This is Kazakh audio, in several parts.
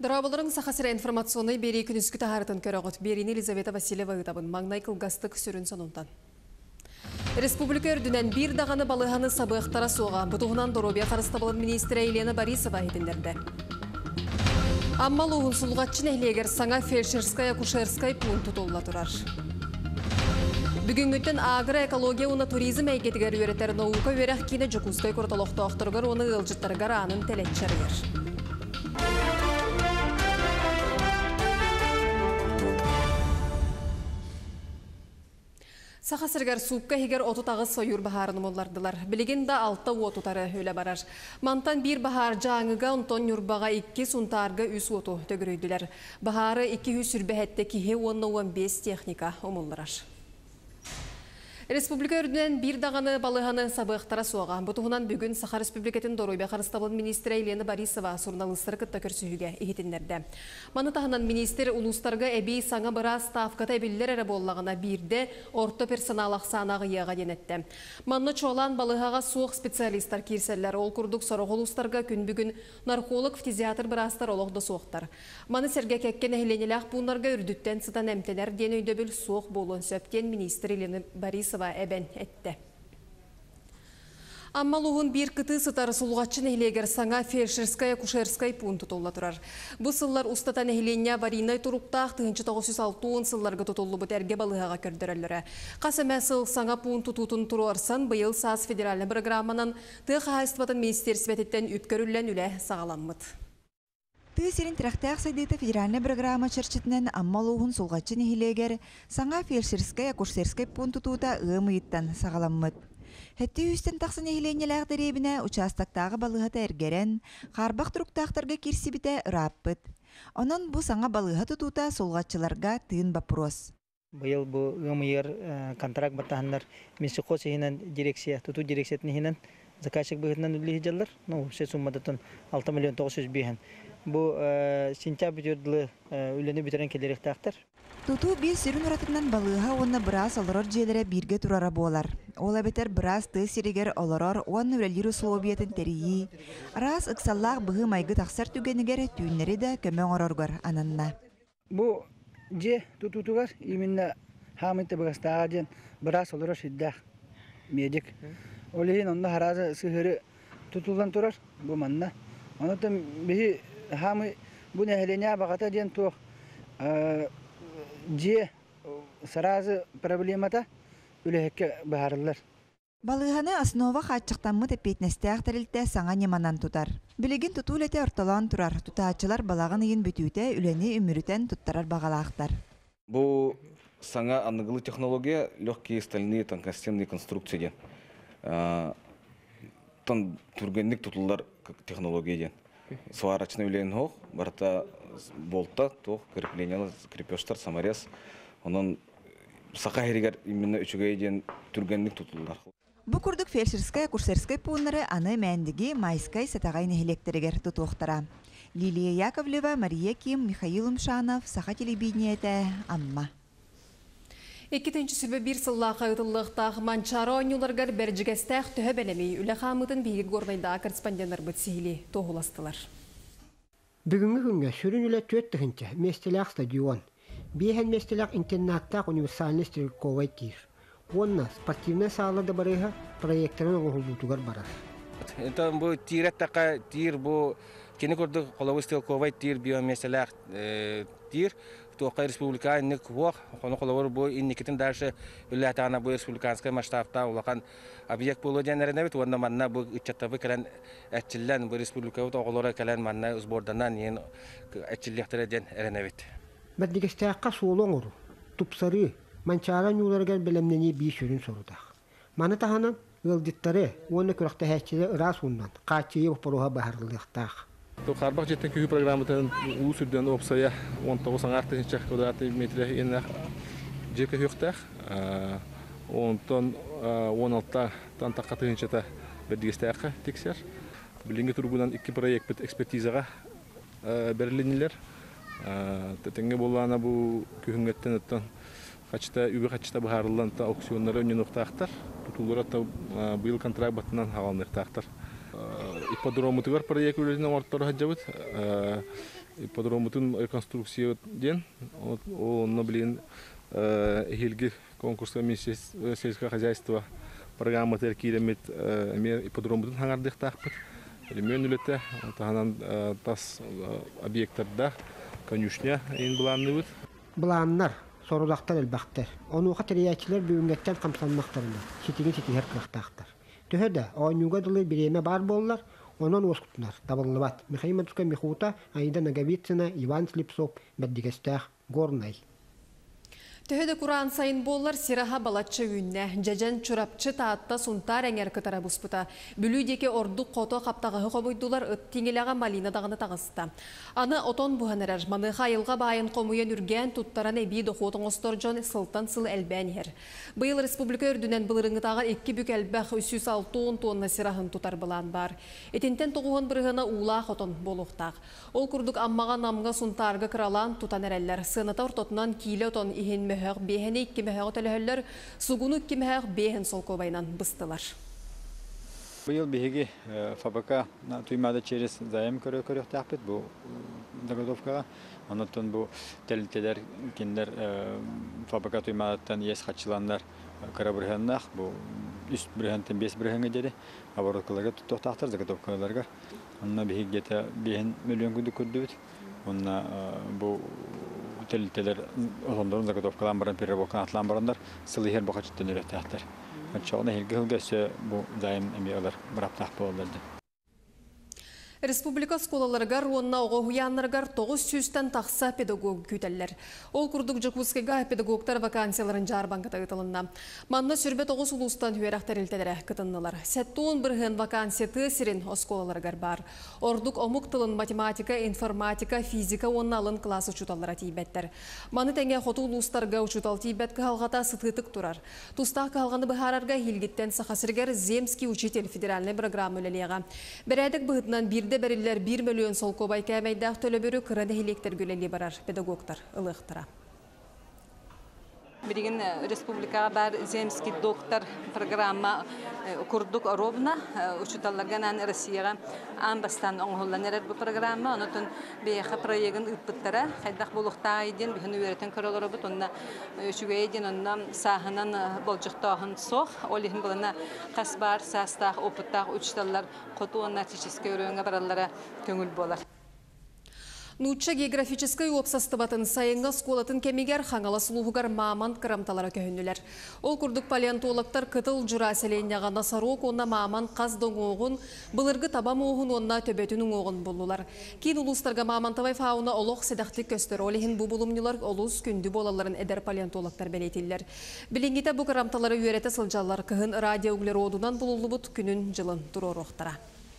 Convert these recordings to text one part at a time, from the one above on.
Дұрабылырың сақасыра информационный бері күнізгі тағарытын көріғыт. Беріне Елизавета Васильева ұйтабын маңнай қылғастық сүрін сонунтан. Республика үрдінен бір дағаны балығаны сабықтара соға. Бұтығынан Доробия қарыстабылын министрі Елена Борисова етіндерді. Аммал оғын сұлғатшын әйлегер саңа фельдшерская-акушерская пункт тұтолла тұрар. Бүгін өттен агро экология оны туризм әйгетігер өретер наука өреқ кейіне жүкустай құрталықты оқтырғыр оны ғылжыттарғар анын тәлетчәргер. Сақасыргар суққа егер оту тағыз сойыр бағарыны моллардылар. Білеген да алтта отутары өлі барар. Мантан бір бағар жаңыға ұнтон юрбаға 2 сұнтарға үс оту төгірейділер. Бағары 200 сүрбәхетті кихе 10-15 техника омылларар. Республика үрдінен бір дағаны балығаны сабықтара соға. Бұтығынан бүгін Саха Республикатын Доробия қарыстабылын министрі Елена Борисова сұрналыстары күтті көрсүйіге егетіндерді. Маны тағынан министр ұлыстарға әбей саңа бұра ставката әбелілер әрі боллағына бірді орто персонал ақсанағы еға денетті. Манны чоғлан балығаға соқ специалистар керселер ол күрдік сорық ұлыстарға күн бүгін нарколог, фтизиатр бірастар олығды соқтар. Маны серге кәккен әйленеләқ бұнларға үрдіттен сытан әмтелер ден өйдөбіл соқ болуын сөптен министр Елена Борисова әбән әтті. Аммалуғын бір күті сытары сұлғатшын әйлегер саңа фельдшерская-акушерская пункт тұтолла тұрар. Бұл сыллар ұстатан әйленне варинай тұруқтақ 1906 сылларға тұтолы бұт әрге балығаға көрдірілері. Қасым әсіл саңа пункт тұтын тұру арсан бұйыл САС федеральны программанан тұқ хайыстыбатын министерсвететтен үпкөрілен үлі сағаламмыд. Тысерин трахтах сайдыта федеральная программа чарчытынан аммалуғын солғатчын ehilегер саңа фельдшерская-акушерская пункт тута ымыйттан сағаламмыд. Хәтті үстен тақсын ehиленеләғ дәребіне участақтағы балығата әргерен, қарбақ тұруқтақтарға керсібіті ұраппыд. Онын бұл саңа балыға тұтута солғатчыларға тыын бапрос. Бұйыл бұл ымыйыр контракт баттағандар Менсиқо сехінен дирекция, тұту дирекциятын заказчик бұғытынан үлі жалар, все суммадатын 6 миллион 900 бейін. Бұл сентябрь үрділі үліні бітерін келерек тақтыр. Тұту бір сүрін ұратынан балыға оны біраз оларор желері бірге тұрара болар. Ола бетер біраз ты сирегер оларор оны үрелер условиятын тәрейі. Раз ұқсаллақ бұғы майғы тақсар түгенігер түйінері де көмен орорғар ананна. Бұл же тұтутығар именно хамыты бұғастаға ден біраз оларор шиддақ медик. Олейін онда харазы сығыры тұтылдан тұрар бұл манна. Онытын бігі хамы бұл нәхелене бағата ден тоқ же саразы проблемата үліхекке бағарылар. Балығаны основа қатшықтанмы тәпетнесті ақтарылты саңа неманан тұтар. Білеген тұтул әте орталан тұрар. Тұтаатчылар балағын ең бүтүйті үләне өмірітен тұттарар бағалақтар. Бұл саңа анығылы технология легкие стальные тонкостенные конструкции. Тон түргенлік тұтылар технология. Сварочный үлен хоқ, барта болта, тоқ, креплениялы, крепештар, саморез. Онын сақа херегер именно үчіге еден түргенлік тұтылар. Бұл күрдік фельдшерская-акушерская пунктары аны мәндігі майскай сатағайны электригер тұтуқтара. Лилия Яковлева, Мария Ким, Михаил Умшанов, Саха телевидениеті, Амма. Екетінші сүрбі бір сыллаға ұтылықтақ манчары ойнуларғар бәржігестәқ түхі бәлемей үлі қамытын бейгі горнайда корреспонденттар бұтсейлі тоғыластылар. Бүгінгі күнге сүрін үлі төттігінші местеләқ стадион, бейхен местеләқ интернаттақ универсальный стрелковай тир. Онна спортивная сағалады барыға проекторын оғылдутығар барар. Это бұл тиреттақа тир, бұл кені көрді қолауы стрелковай тир, биоместеләқ тир. Тоқай республиканник вох, оны қолауыр бұл инникетін дәрші үләтағына бұл республиканскай масштабта олақан объект болу ден әрінәбет, онда манна бұл үтчаттабы кәлін әтчіллән, бұл республикауыт оғылары кәлін манна ұзборданан ең әтчіллектері ден әрінәбет. Бәддігістәққа солың ұру, тұпсары, манчаран юларғар білімнені бей сүрін сұрудақ. Маны тағанан ғылдеттары, оны күріқті әтчілі ұрас ұндан, қатчайы ұпыруға бағарылықтақ. Қарбақ жеттен көйі программатан ұл сүрден опсая 19 артынша квадраты метрі енақ жепке көқтақ. Онтан 16-тан таққа тығыншата бірдігістәққа тексер. Білінге тұрғынан 2 проект біт экспертизаға бәріленілер. Тәтенге болғана бұл күйінгеттен өттен үгі қачыта бұхарылан аукционлары өнен ұқтақтар. Тұтулыр атта бұйыл контракт батынан хағалын ұқтақтар. ипподромутугар проект үлелинен ортор хаджабыт. Ипподромутун реконструкция ден. Онно билин хилги конкурска министерство сельского хозяйства программа теркилемет ипподромутун хаңардыктакпыт. Мен үлете таһанан тас объекттарда конюшня ин буланныбыт. Буланнар сорудактар элбактар. Онуга териячлар бүгүнгеттен камсанмактарына. Ситиги ситигер кыктактар. Төһөдө оонуга дылы биреме бар боллар. Онон оскутнар табыллыбат. Михаил Матуска Михута, Аида Наговицына, Иван Слепцов, Бәддигестах, Горнай. Төһөдө Куран сайын боллар сираха балатчы үйінне, жажан чурапчы таатта сунтар әңер кытара буспыта. Бүлүйдеке ордук қото қаптағығы қобойдулар ыттеңелеға малина дағыны тағысты. Аны отон бұханырар, маныға айылға байын қомуен үрген туттаран әбей доқуотың осторжон сылтан сыл әлбәнер. Бұйыл республика үрдінен бұлырыңы тағар 2 бүк әлбәқ 360 тонна сирахын тутар бұлан бар. Етентен тоғуын бірғына улақ отон болуқтақ. Ол күрдік аммаға намға сунтарға кыралан тутан әрәлләр. Сыната ортотынан килі отон ихен мөхәқ бейхені 2 мөхәқ өтіліхілер, сугуну 2 мөхәқ бейхен сол көбайнан бұстылар. Бұл бейхеге фабрика туймады через зайым көрек тәқпет бұл дағадовкаға. Онытын бұл тәлітелер кендер фабрика туймадыттан ес қатшыландар кара бірғаннақ. Бұл үст бірғантын 5 бірғанға деді. Абордықыларға тұттақтақтыр дағадовкаларға. Онына бейхеге 5 миллион күнді көрді өт. Онына бұл тәлітелер осондарын заготовкалан баран переработкан атлан барандар сылыхер боқа чыттан үйреттәқтер. Чоғына хилгі-хилгі бұл дайым әмеғалар бұраптақ болаларды. Республика сколаларыгар, онна оғы хуянларыгар 900-тен тақса педагог күтәлілер. Ол күрдік Жакускега педагогтар вакансияларын жарбанғыта ұтылынна. Манна сүрбе 9 ұлыстан үйерақтар елтелері күтіннылар. Сәттуын бірген вакансия тысырын осколаларыгар бар. Ордық омук тылын математика, информатика, физика онналын класс ұчуталыра тейбеттер. Маны тәңе қоту ұлыстарға ұчутал тейбет кығалғата сытытық тұрар. Тустақ кығалғаны бұхарарға хилгеттен сақасыргер Земский учитель федеральный программы өлелеға. Бірәдік бұғытынан Де берилер 1 миллион сол кобай кәмейдақ төлі бүрі қырады хелектер гөлелі барар педагогтар ылықтыра. Бірген республикаға бар земский доктор программа күрдік ровна, учуталлаган Россияға амбастан оңғыланерер бұл программа, онытын бейхі проегін үппіттара, қайдақ болуқта айден, бігін үйеретін көрілері бұд, онына үшіге айден, онына сағынан болжықтағын соқ, олығын бұлына қасбар, састақ, опыттақ, учуталлар, қоту онына теческе өріңі баралары көңіл болар. Нуча географической опсастыбатын сайынға сколатын кемегер хаңала сұлуғығар мамант қырамталары көхінілер. Ол күрдік палеонтологтар кытыл жүра сәлейінеға насаруқ онна мамант қаздың оғын, бұлырғы табам оғын онна төбетінің оғын болулар. Кейін ұлыстарға мамантавай фауна олық седақтік көстер олығын бұл бұлымнылар олыс күнді болаларын әдер палеонтологтар бәлетелілер. Білінгеті бұл қырамталары үйереті сылжалар кығын радиоуглеродынан бұлылы бұт күнін жылын тұрор оқтара.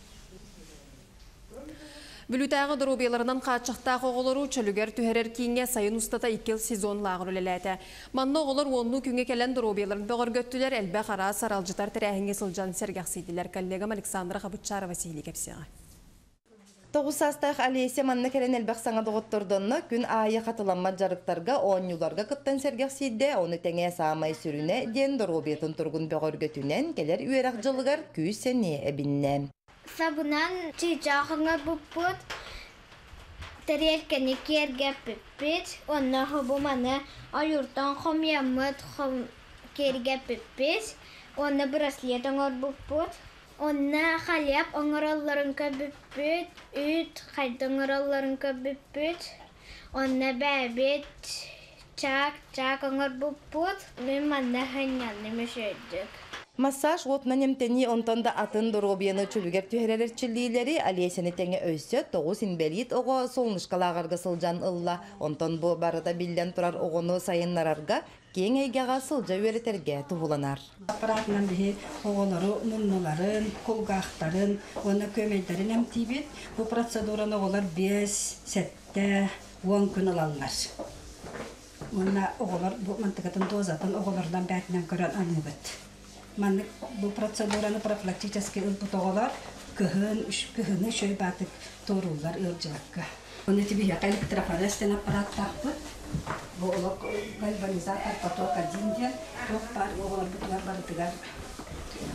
Бүлітәғі дұрубияларынан қатшықтағы оғылыру чөлігер түхерер кейінге сайын ұстата 2 сезон лағыр өлеләді. Манны оғылыр онны күнге кәлін дұрубияларын бұғыр көттілер әлбә қара саралжытар тірәхінге сылжан сәргәқсейділер. Коллегам Александра Хабытчарова сейлі кәпсеға. 9 састақ Алеся манны кәрен әлбәқ саңа доғыттырдынны күн айы қатыламма жарықтарға, оңюларға қыттан сәргәқсейді, оны тәңе саамай сүріне ден дұрубиятын тұрғын бұғыр көтінен келер үйерақ жылығар күйсене әбінне. Сабынан чичахыңа бұппыт, тәрелкені керге піппет, онна хұбыманы айыртан хомямыт керге піппет, онна браслет оңыр бұппыт, онна халеп оңыраларын көбіппет, үт қайты оңыраларын көбіппет, онна бәбет, чак оңыр бұппыт, мен манна ханялны мүшөйдік. Массаж отынан емтені онтанда атын дұробияны чүлігер түйерелер чілдейлері Алесені тәңе өсі 9 инбелит оғы солнышқалағарға сылжан ұлла. Онтан бұл барыда білден тұрар оғыны сайынларарға кең әйгеға сылжа өретерге тұғыланар. Аппаратынан бейі оғылары, мұнныларын, қолғақтарын, оны көмейдерін әмтейбет. Бұл процедураны оғылар 5 сәтті 10 күн алалар. Оны оғылар бұл мантықатын дозатын оғылардан бәтінен көрін аныбыт. Манны бұл процедураны профилактически ылпытоғалар күхіні шөй батып торулар ылжылыққа. Оны тібіге электрофорестен аппарат тақпыт. Бұл олық гальванизатор поток 1 ден тоқ бар, оғылар бұтылар барытығар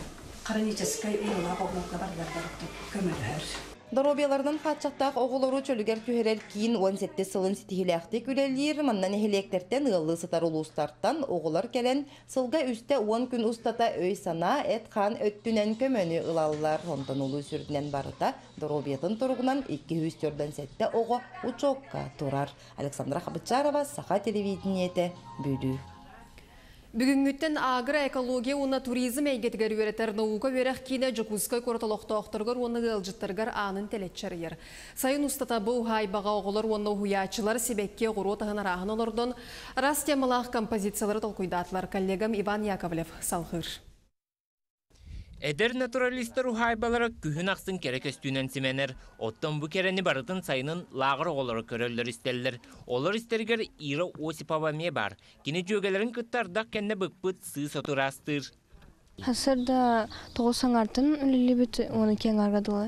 хронической ыла болмакка барлар көмөлөр. Доробиялардан қатшақтақ оғылары чөлігер түйерер кейін 17 сылын сетихиләқті күлелер, маннан эхилектерден ылы сытар улустарттан оғылар келен сылға үсті 10 күн ұстата өй сана әт қан өттінен көмөні ылалылар. Онтан ұлы сүрдінен барыта доробиятын тұрғынан 200-ден сәтті оғы учокка тұрар. Александра Хабычарова, Саха телевидениеті, Бөлі. Бүгінгіттен агра экология уна туризм әйгетігер өретер науға верек кейіне жүкізкай көрталықты оқтырғыр оны ғылжыттырғыр анын тәлетчәрер. Сайын ұстата бұл хайбаға оғылар оны хуячылар себекке ғұру тағын арағын олырдың рас темалақ композициялары толқойдатылар. Коллегам Иван Яковлев салғыр. Эдер натуралистер ухайбалары күхін ақсын керек өстүнен сименер. Оттон бұ керені барытын сайынын лағыр оғылары көрөлдер істелдер. Олар істергер Ира Осипова ме бар. Кені жөгелерін күттардақ кәнне бұқпыт сыз отурастыр. Хасырда тоғылсан артын үлілі біт оны кен арғадылы.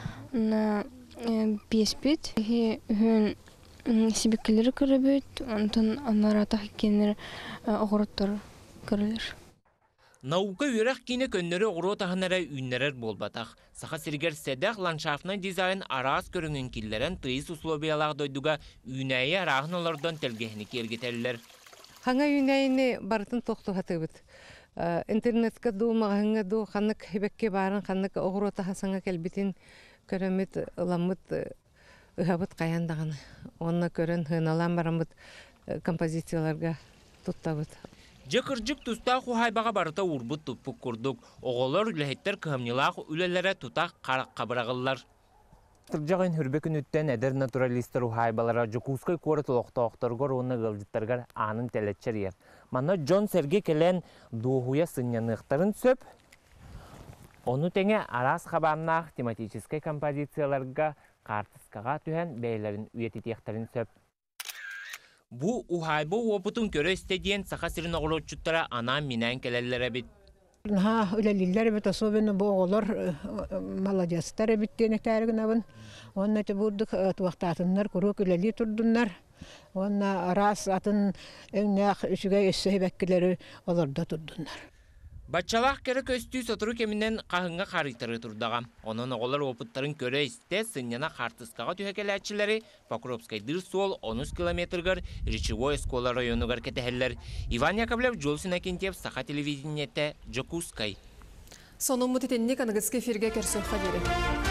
Бес біт. Үхін себеккелері көрі біт. Онтын анаратақ кенер оғырыттыр көрілер. Наука үйрек кейіне көннері ұғыру тағынары үйнерер болбатақ. Сақа сіргер седақ ландшафтына дизайн арас көріңін келдерін тыйыс условиялақ дойдуға үйнәйі арағын олардан тәлгехіні кергетелілер. Хаңа үйнәйіні барытын тоқты қатыбыт. Интернетке ду, мағыңа ду, қанық хебекке барын, қанық ұғыру тағасаңа кәлбетін көрімет ұламыт ұғабыт қаяндағын. Онына көрін ғыналан барамыт композицияларға тұттабыт. Жекіржік тұстақ ұхайбаға барыта урбыт тұппық күрдік. Оғылар үләхеттер кығымнылақ үлелері тұтақ қарақ қабырағылар. Тұржағын хүрбекін үттен әдір натуралистер ұхайбалара жүкузкай көрі тұлықта оқтырғыр оны ғылжыттарғар анын тәлетчер ер. Мана Джон Серге келен дуғуя сынянықтарын сөп, оны тәңе арас қабамнақ тематическай композицияларға қартысқаға түйен бәйлерін үйететектерін сөп. Бу ухайбы опытын көрі істеден сақа сирин оғылотчуттара ана минән келелері бит. Үлелілер бит, особенно бұл оғылар молодецтары биттені тәрігін абын. Онна те бұрдық туақтатынлар, күрік үлелі тұрдынлар. Онна арас атын өңнәқ үшіге өссі бәккілері оларда тұрдынлар. Батчалақ кері көстүй сотыру кемінен қағынға қаритары тұрдағам. Оның оғылар опыттарын көрі істе сынняна қартысқаға түйекеләтшілері Покровскай дыр сол 10 километргар Речевой эскола районугар кетехеллер. Иван Яковлев, Жолсин Акентьев, Саха телевидениеті, Жокускай. Соның мұтетенне канығызғы ферге көрсін қадері.